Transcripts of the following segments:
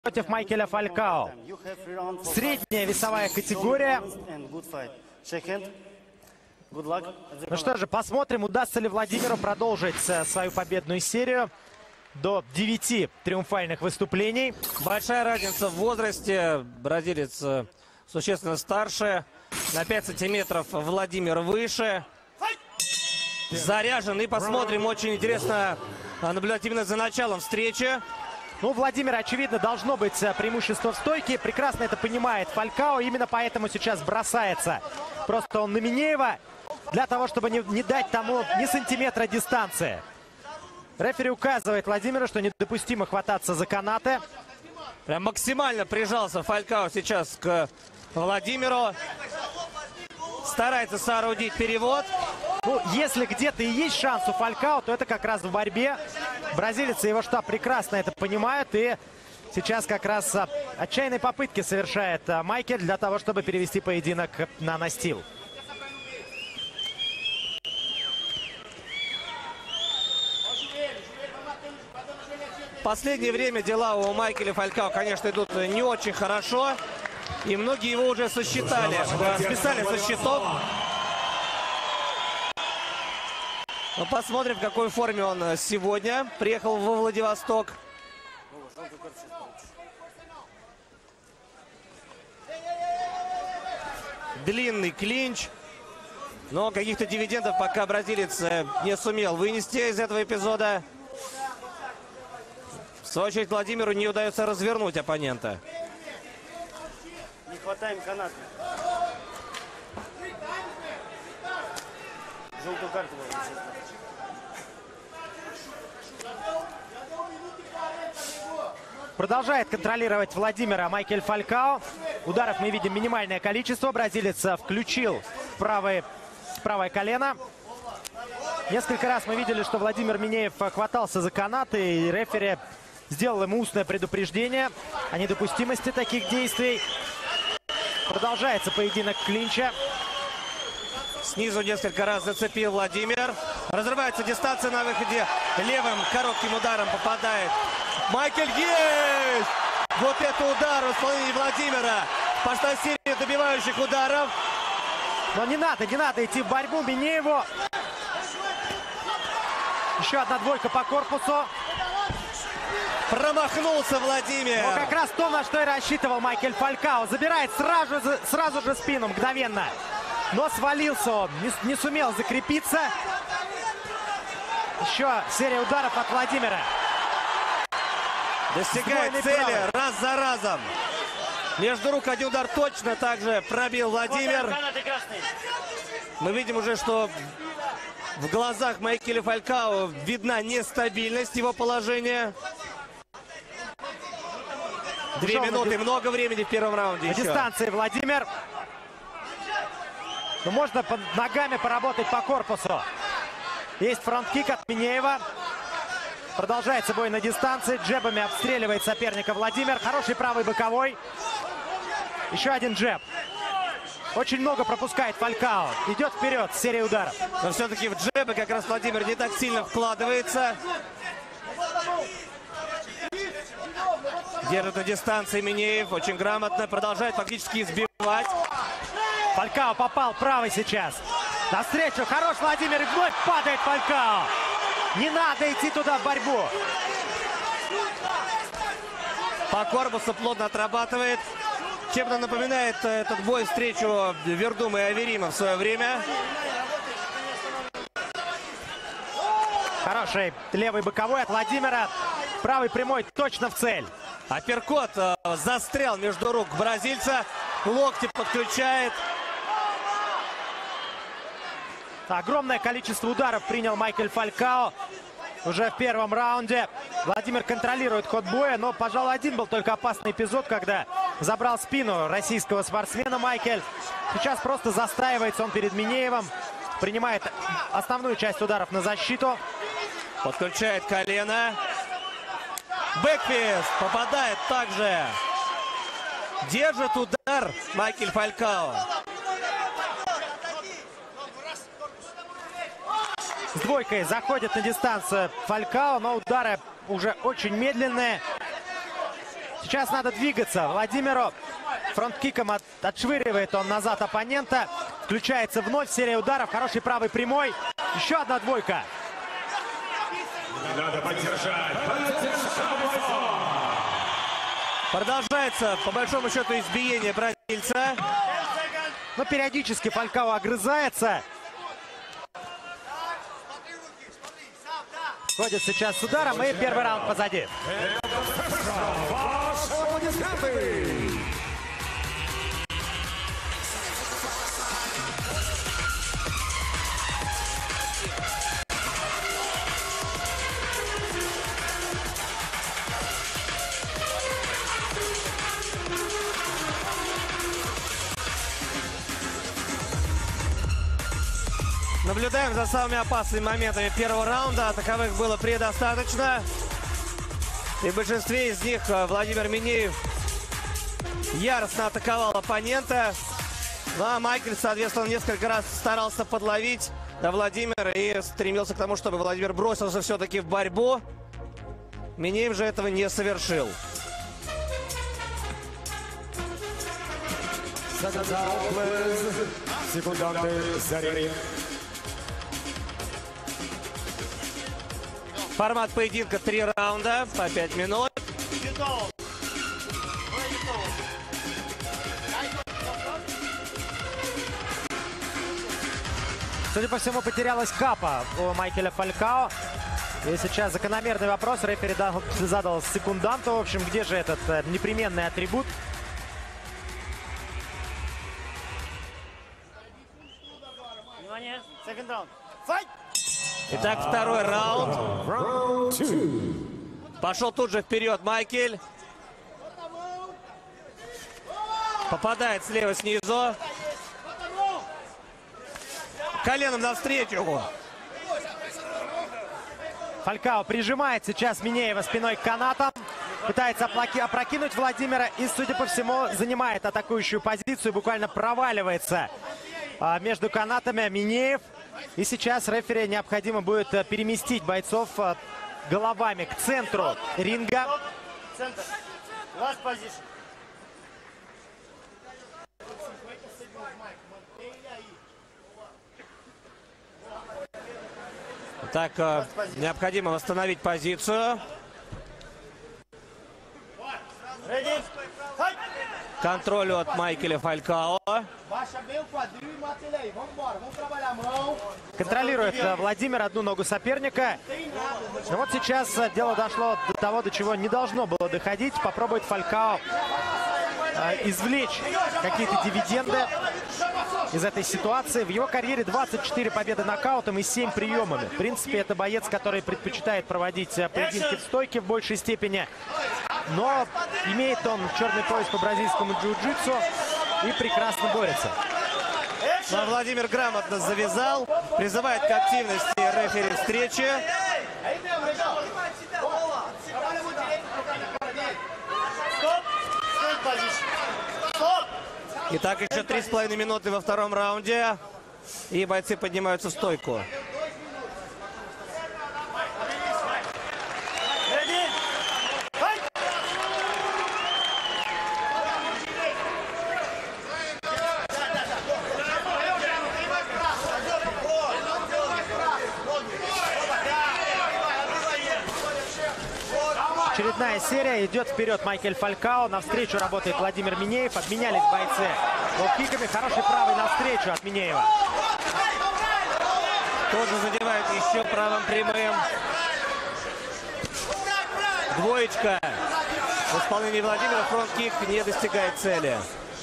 против Майкеля Фалькао. Средняя весовая категория. Ну что же, посмотрим, удастся ли Владимиру продолжить свою победную серию до 9 триумфальных выступлений. Большая разница в возрасте. Бразилец существенно старше. На 5 сантиметров Владимир выше. Заряжен. И посмотрим, очень интересно наблюдать именно за началом встречи. Ну, у Владимира, очевидно, должно быть преимущество в стойке. Прекрасно это понимает Фалькао. Именно поэтому сейчас бросается. Просто он на Минеева, для того, чтобы не дать тому ни сантиметра дистанции. Рефери указывает Владимиру, что недопустимо хвататься за канаты. Прям максимально прижался Фалькао сейчас к Владимиру. Старается соорудить перевод. Ну, если где-то и есть шанс у Фалькао, то это как раз в борьбе. Бразилец и его штаб прекрасно это понимают. И сейчас как раз отчаянные попытки совершает Майкель для того, чтобы перевести поединок на настил. В последнее время дела у Майкеля Фалькао, конечно, идут не очень хорошо. И многие его уже сосчитали, списали со счетов. Но посмотрим, в какой форме он сегодня приехал во Владивосток. Длинный клинч. Но каких-то дивидендов пока бразилец не сумел вынести из этого эпизода. В свою очередь, Владимиру не удается развернуть оппонента. Не хватаем каната. Желтую карту. Продолжает контролировать Владимира Майкель Фалькао. Ударов мы видим минимальное количество. Бразилец включил правое колено. Несколько раз мы видели, что Владимир Минеев хватался за канаты, и рефери сделал ему устное предупреждение о недопустимости таких действий. Продолжается поединок клинча. Снизу несколько раз зацепил Владимир. Разрывается дистанция на выходе. Левым коротким ударом попадает Майкель. Есть! Вот это удар в исполнении Владимира. Пошла серия добивающих ударов. Но не надо идти в борьбу Минееву. Еще одна двойка по корпусу. Промахнулся Владимир. Но как раз то, на что и рассчитывал Майкель Фалькао. Забирает сразу же спину мгновенно. Но свалился он, не сумел закрепиться. Еще серия ударов от Владимира. Достигает цели раз за разом. Между рук один удар точно также пробил Владимир. Мы видим уже, что в глазах Майкеля Фалькао видна нестабильность его положения. 2 минуты, много времени в первом раунде. На дистанции Владимир. Но можно ногами поработать по корпусу. Есть фронт-кик от Минеева. Продолжается бой на дистанции. Джебами обстреливает соперника Владимир. Хороший правый боковой. Еще один джеб. Очень много пропускает Фалькао. Идет вперед с серией ударов. Но все-таки в джебы как раз Владимир не так сильно вкладывается. Держит на дистанции Минеев. Очень грамотно. Продолжает фактически избивать. Фалькао попал правый сейчас. Навстречу. Хорош Владимир. И вновь падает Фалькао. Не надо идти туда в борьбу. По корпусу плотно отрабатывает. Чем-то напоминает этот бой встречу Вердума и Аверима в свое время. Хороший левый боковой от Владимира. Правый прямой точно в цель. Апперкот застрял между рук бразильца. Локти подключает. Огромное количество ударов принял Майкель Фалькао уже в первом раунде. Владимир контролирует ход боя, но, пожалуй, один был только опасный эпизод, когда забрал спину российского спортсмена Майкель. Сейчас просто застаивается он перед Минеевым. Принимает основную часть ударов на защиту. Подключает колено. Бэкфист попадает также. Держит удар Майкель Фалькао. С двойкой заходит на дистанцию Фалькао, но удары уже очень медленные. Сейчас надо двигаться Владимиру. Фронт-киком отшвыривает он назад оппонента. Включается вновь серия ударов. Хороший правый прямой. Еще одна двойка. Надо поддержать. Продолжается, по большому счету, избиение бразильца. Но периодически Фалькао огрызается. Ходит сейчас с ударом, и первый раунд позади. Наблюдаем за самыми опасными моментами первого раунда. Таковых было предостаточно. И в большинстве из них Владимир Минеев яростно атаковал оппонента. Ну а Майкл, соответственно, несколько раз старался подловить Владимира и стремился к тому, чтобы Владимир бросился все-таки в борьбу. Минеев же этого не совершил. Секунданты Зарин. Формат поединка 3 раунда по 5 минут. Судя по всему, потерялась капа у Майкеля Фалькао. И сейчас закономерный вопрос. Рефери задал секунданту. В общем, где же этот непременный атрибут? Внимание. Second round. Fight! Итак, второй раунд. Пошел тут же вперед Майкель. Попадает слева снизу. Коленом навстречу. Фалькао прижимает сейчас Минеева спиной к канатам. Пытается опрокинуть Владимира. И, судя по всему, занимает атакующую позицию. Буквально проваливается между канатами Минеев. И сейчас рефери необходимо будет переместить бойцов головами к центру ринга. Центр. Last position. Так, необходимо восстановить позицию. Ready? Fight! Контроль от Майкеля Фалькао. Контролирует Владимир одну ногу соперника. Но вот сейчас дело дошло до того, до чего не должно было доходить. Попробует Фалькао извлечь какие-то дивиденды из этой ситуации. В его карьере 24 победы нокаутом и 7 приемами. В принципе, это боец, который предпочитает проводить поединки в стойке в большей степени. Но имеет он черный пояс по бразильскому джиу-джитсу и прекрасно борется. Ну, а Владимир грамотно завязал. Призывает к активности рефери встречи. Итак, еще 3,5 минуты во втором раунде. И бойцы поднимаются в стойку. Очередная серия. Идет вперед Майкель Фалькао. Навстречу работает Владимир Минеев. Обменялись бойцы лоу-киками. Хороший правый навстречу от Минеева. Тоже задевает еще правым прямым. Двоечка. В исполнении Владимира фронт-кик не достигает цели.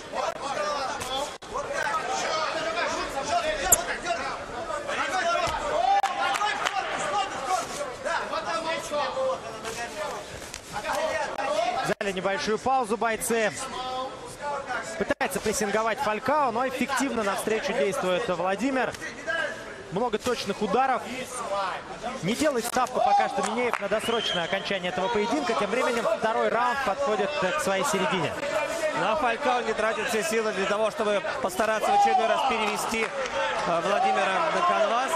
Взяли небольшую паузу бойцы. Пытается прессинговать Фалькао, но эффективно навстречу действует Владимир. Много точных ударов. Не делает ставку пока что Минеев на досрочное окончание этого поединка. Тем временем второй раунд подходит к своей середине. Но Фалькао не тратит все силы для того, чтобы постараться в очередной раз перевести Владимира на канвас.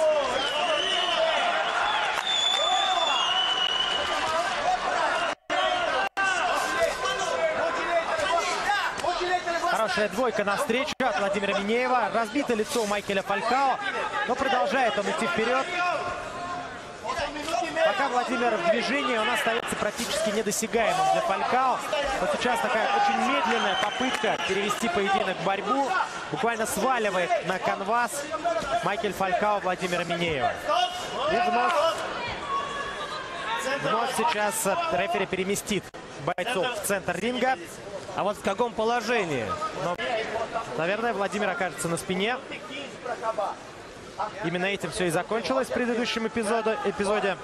Хорошая двойка навстречу от Владимира Минеева. Разбито лицо у Майкеля Фалькао, но продолжает он идти вперед. Пока Владимир в движении, он остается практически недосягаемым для Фалькао. Вот сейчас такая очень медленная попытка перевести поединок в борьбу. Буквально сваливает на канвас Майкель Фалькао Владимира Минеева. И вновь сейчас рефери переместит бойцов в центр ринга. А вот в каком положении? Но, наверное, Владимир окажется на спине. Именно этим все и закончилось в предыдущем эпизоде.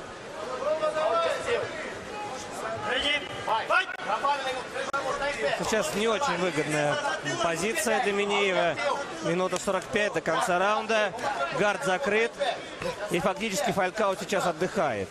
Сейчас не очень выгодная позиция для Минеева. Минута 45 до конца раунда. Гард закрыт. И фактически Фалькао сейчас отдыхает.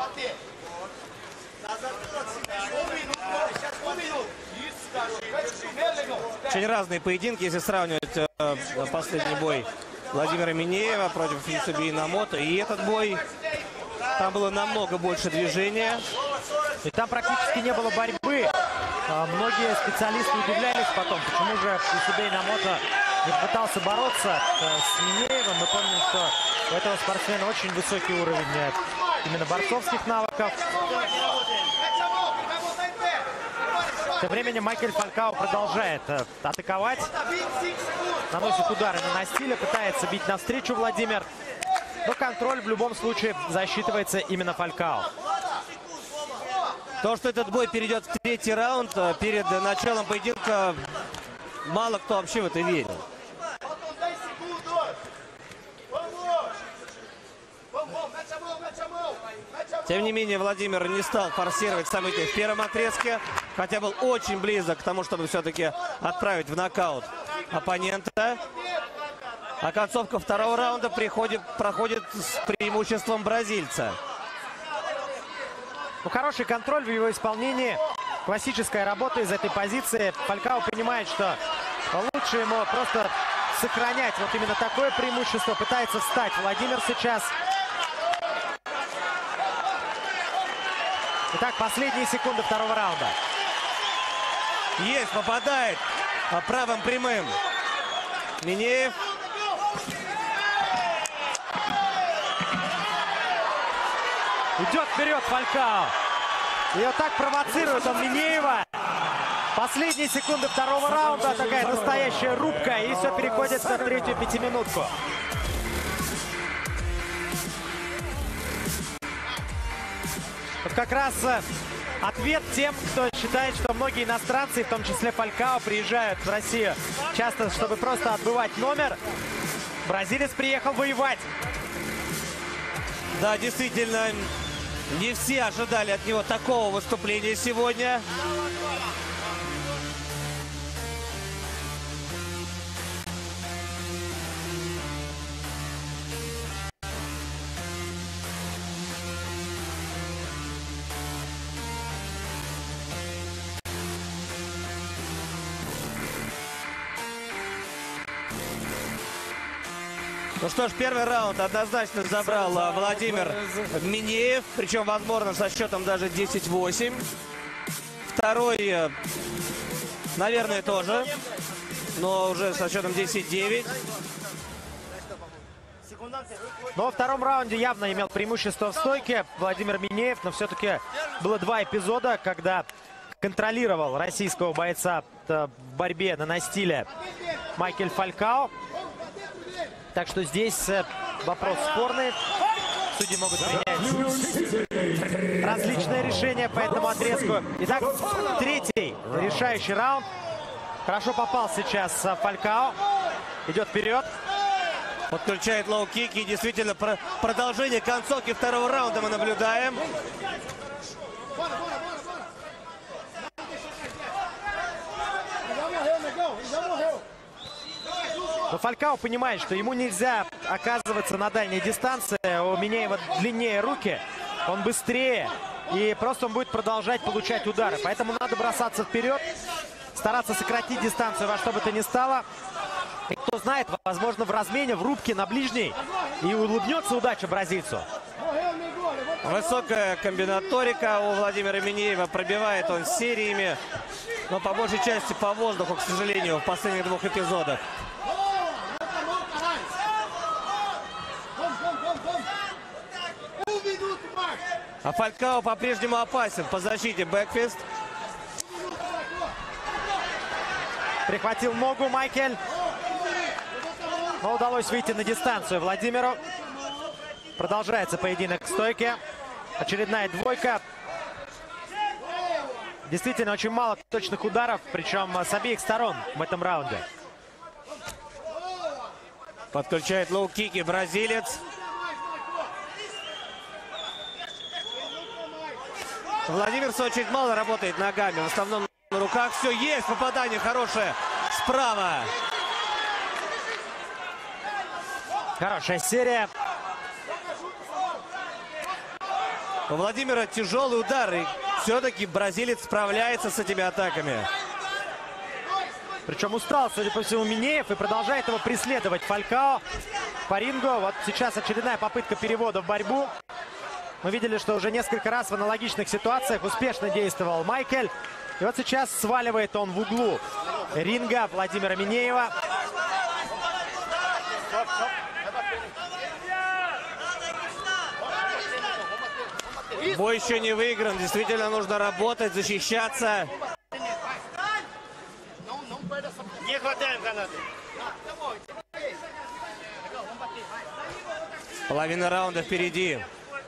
Очень разные поединки, если сравнивать последний бой Владимира Минеева против Юсуби Инамото. И этот бой, там было намного больше движения. И там практически не было борьбы. Многие специалисты удивлялись потом, почему же Юсуби Инамото не пытался бороться с Минеевым. Мы помним, что у этого спортсмена очень высокий уровень именно борцовских навыков. Тем временем Майкель Фалькао продолжает атаковать. Наносит удары на настиле, пытается бить навстречу Владимир. Но контроль в любом случае засчитывается именно Фалькао. То, что этот бой перейдет в третий раунд, перед началом поединка, мало кто вообще в это верил. Тем не менее, Владимир не стал форсировать события в первом отрезке, хотя был очень близок к тому, чтобы все-таки отправить в нокаут оппонента. А концовка второго раунда проходит с преимуществом бразильца. Ну, хороший контроль в его исполнении. Классическая работа из этой позиции. Фалькао понимает, что лучше ему просто сохранять вот именно такое преимущество. Пытается встать Владимир сейчас. Итак, последние секунды второго раунда. Есть, попадает правым прямым Минеев. Идет вперед Фалькао. И вот так провоцирует он Минеева. Последние секунды второго раунда. Такая настоящая рубка. И все переходит на третью пятиминутку. Вот как раз ответ тем, кто считает, что многие иностранцы, в том числе Фалькао, приезжают в Россию часто, чтобы просто отбывать номер. Бразилец приехал воевать. Да, действительно, не все ожидали от него такого выступления сегодня. Ну что ж, первый раунд однозначно забрал Владимир Минеев. Причем, возможно, со счетом даже 10-8. Второй, наверное, тоже. Но уже со счетом 10-9. Но во втором раунде явно имел преимущество в стойке Владимир Минеев. Но все-таки было два эпизода, когда контролировал российского бойца в борьбе на настиле Майкель Фалькао. Так что здесь вопрос спорный. Судьи могут принять различные решения по этому отрезку. Итак, третий решающий раунд. Хорошо попал сейчас Фалькао. Идет вперед. Подключает лоу-кики. Действительно, продолжение концовки второго раунда мы наблюдаем. Но Фалькао понимает, что ему нельзя оказываться на дальней дистанции. У Минеева длиннее руки, он быстрее. И просто он будет продолжать получать удары. Поэтому надо бросаться вперед, стараться сократить дистанцию во что бы то ни стало. И кто знает, возможно, в размене, в рубке на ближней и улыбнется удача бразильцу. Высокая комбинаторика у Владимира Минеева. Пробивает он сериями. Но по большей части по воздуху, к сожалению, в последних двух эпизодах. А Фалькао по-прежнему опасен по защите. Бэкфист. Прихватил ногу Майкель. Но удалось выйти на дистанцию Владимиру. Продолжается поединок в стойке. Очередная двойка. Действительно, очень мало точных ударов, причем с обеих сторон в этом раунде. Подключает лоу-кики бразилец. Владимир, в свою очередь, мало работает ногами. В основном на руках. Все, есть попадание хорошее справа. Хорошая серия. У Владимира тяжелый удар. И все-таки бразилец справляется с этими атаками. Причем устал, судя по всему, Минеев и продолжает его преследовать Фалькао по рингу. Вот сейчас очередная попытка перевода в борьбу. Мы видели, что уже несколько раз в аналогичных ситуациях успешно действовал Майкель. И вот сейчас сваливает он в углу ринга Владимира Минеева. Бой еще не выигран. Действительно нужно работать, защищаться. Не хватаем канаты. Половина раунда впереди.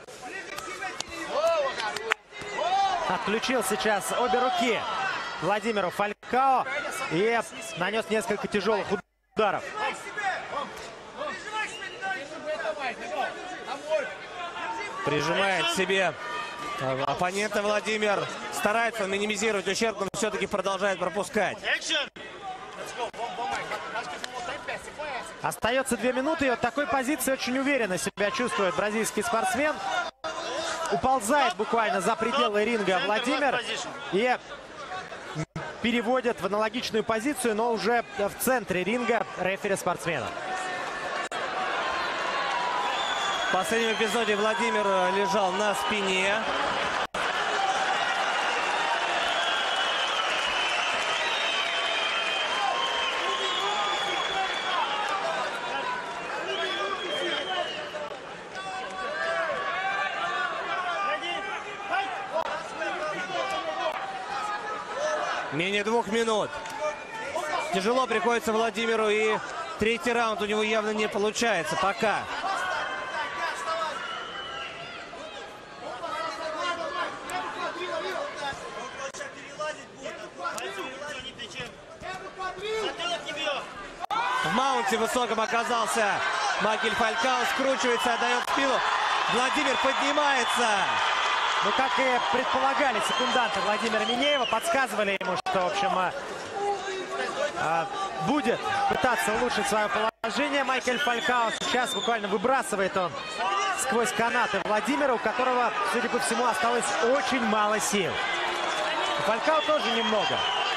Отключил сейчас обе руки Владимиру Фалькао и нанес несколько тяжелых ударов. Прижимает к себе оппонента Владимир. Старается минимизировать ущерб, но все-таки продолжает пропускать. Остается 2 минуты, и вот такой позиции очень уверенно себя чувствует бразильский спортсмен. Уползает буквально за пределы ринга Владимир и переводит в аналогичную позицию, но уже в центре ринга рефери спортсмена. В последнем эпизоде Владимир лежал на спине. Менее 2 минут. Тяжело приходится Владимиру, и третий раунд у него явно не получается пока. В маунте высоком оказался Майкель Фалькао, скручивается, отдает спину. Владимир поднимается. Ну, как и предполагали секунданты Владимира Минеева, подсказывали ему, что, в общем, будет пытаться улучшить свое положение. Майкель Фалькао сейчас буквально выбрасывает он сквозь канаты Владимира, у которого, судя по всему, осталось очень мало сил. У Фалькао тоже немного.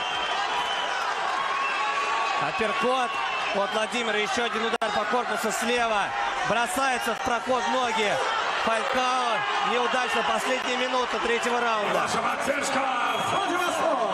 Апперкот от Владимира. Еще один удар по корпусу слева. Бросается в проход ноги. Фалькао неудачно. Последняя минута третьего раунда. Ваша поддержка, Владивосток!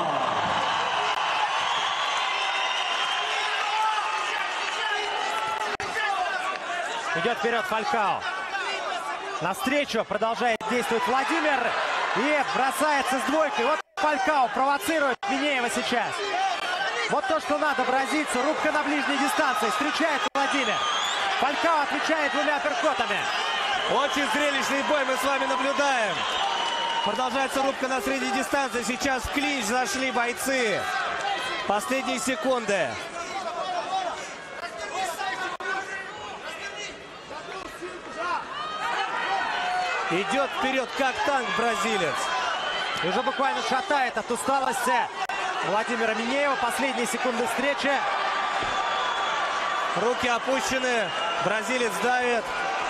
Идет вперед Фалькао. Навстречу продолжает действовать Владимир. И бросается с двойкой. Вот Фалькао провоцирует Минеева сейчас. Вот то, что надо бразильцу. Рубка на ближней дистанции. Встречает Владимир. Фалькао отвечает 2 апперкотами. Очень зрелищный бой мы с вами наблюдаем. Продолжается рубка на средней дистанции. Сейчас в клинч зашли бойцы. Последние секунды. Идет вперед как танк бразилец. И уже буквально шатает от усталости Владимира Минеева. Последние секунды встречи. Руки опущены. Бразилец давит.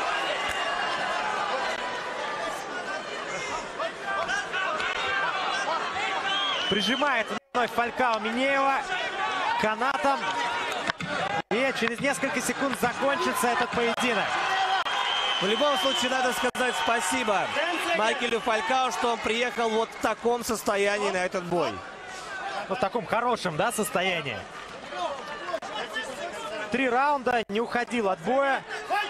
Прижимает вновь Фалькао Минеева канатом. И через несколько секунд закончится этот поединок. В любом случае надо сказать спасибо Майкелю Фалькао, что он приехал вот в таком состоянии на этот бой. в таком хорошем, да, состоянии. 3 раунда, не уходил от боя.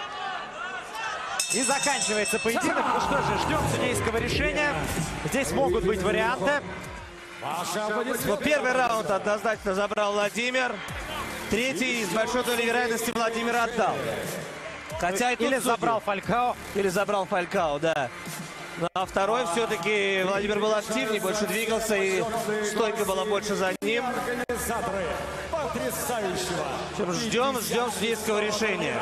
И заканчивается поединок. Ну что же, ждем судейского решения. Здесь могут быть варианты. Ну, первый раунд однозначно забрал Владимир. Третий с большой долей вероятности Владимир отдал. Хотя и тут Или забрал Фалькао. Или забрал Фалькао, да. Ну, а второй все-таки Владимир был активнее, больше двигался, и стойка была больше за ним. Организаторы потрясающего. Ждем судейского решения.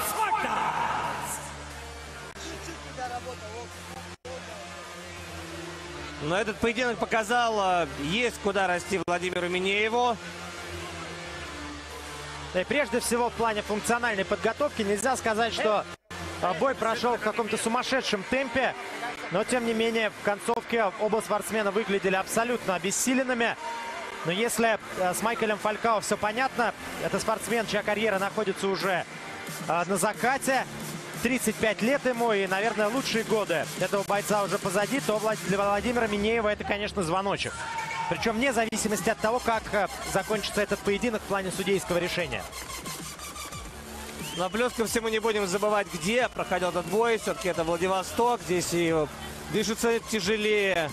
Но этот поединок показал, есть куда расти Владимиру Минееву. И прежде всего в плане функциональной подготовки нельзя сказать, что бой прошел в каком-то сумасшедшем темпе. Но тем не менее в концовке оба спортсмена выглядели абсолютно обессиленными. Но если с Майкелем Фалькао все понятно, это спортсмен, чья карьера находится уже на закате. 35 лет ему, и, наверное, лучшие годы этого бойца уже позади, то для Владимира Минеева это, конечно, звоночек. Причем вне зависимости от того, как закончится этот поединок в плане судейского решения. Но плюс ко всему не будем забывать, где проходил этот бой. Все-таки это Владивосток, здесь и дышится тяжелее.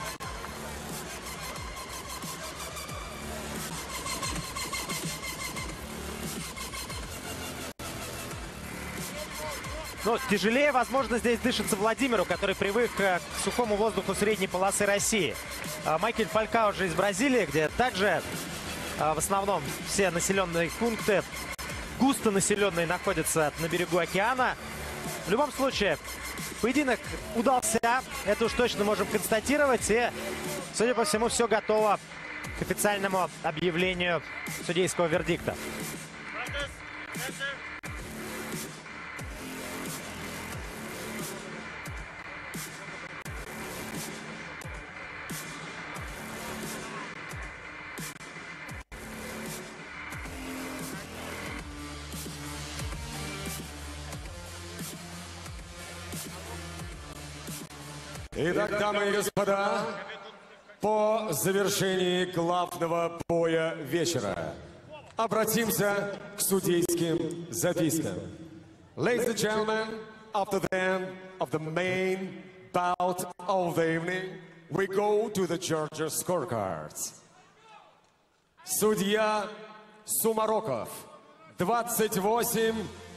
Ну, тяжелее, возможно, здесь дышится Владимиру, который привык к сухому воздуху средней полосы России. Майкель Фалькао же из Бразилии, где также в основном все населенные пункты, густо населенные, находятся на берегу океана. В любом случае, поединок удался, это уж точно можем констатировать. И, судя по всему, все готово к официальному объявлению судейского вердикта. Итак, дамы и господа, по завершении главного боя вечера обратимся к судейским запискам. Ladies and gentlemen, after the end of the main bout of the evening, we go to the judges' scorecards. Судья Сумароков, 28.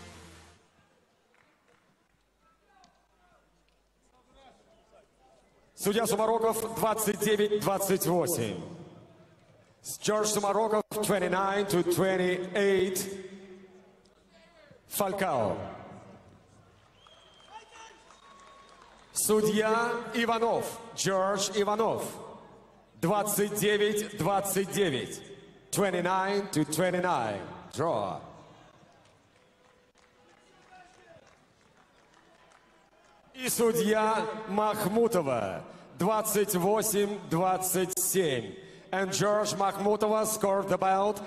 Судья Сумароков, 29-28. George Сумароков, 29-28. Фалькао. Судья Иванов, Джордж Иванов, 29-29. 29-29. Draw. И судья Махмутова, 28-27. And George Махмутова scored the bout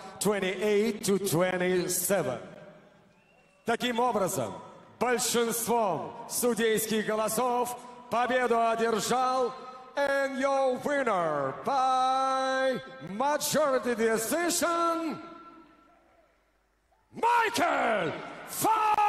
28-27. Таким образом, большинством судейских голосов победу одержал and your winner by majority decision, Майкель Фалькао!